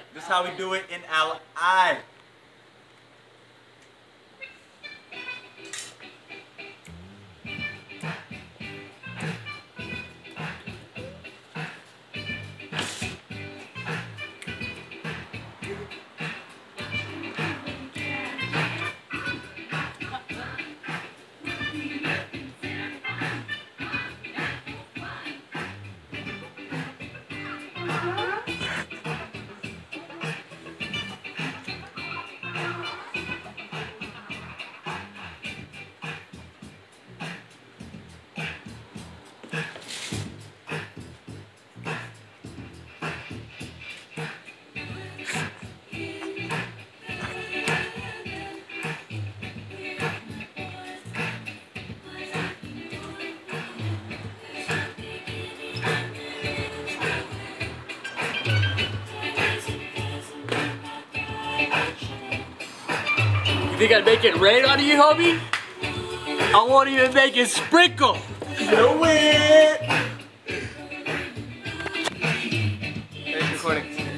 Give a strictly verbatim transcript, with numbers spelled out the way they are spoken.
This is how we do it in L I. You think I'd make it rain on you, homie? I won't even make it sprinkle. Do it! Hey, recording.